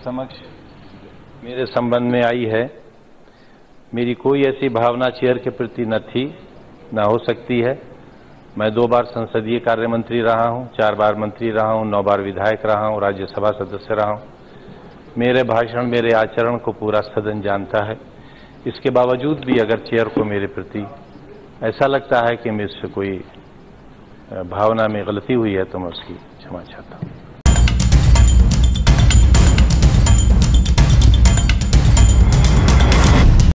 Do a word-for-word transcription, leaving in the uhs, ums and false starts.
समक्ष मेरे संबंध में आई है। मेरी कोई ऐसी भावना चेयर के प्रति न थी, न हो सकती है। मैं दो बार संसदीय कार्य मंत्री रहा हूं, चार बार मंत्री रहा हूं, नौ बार विधायक रहा हूं, राज्यसभा सदस्य रहा हूं। मेरे भाषण, मेरे आचरण को पूरा सदन जानता है। इसके बावजूद भी अगर चेयर को मेरे प्रति ऐसा लगता है कि मुझसे कोई भावना में गलती हुई है तो मैं उसकी क्षमा चाहता हूं।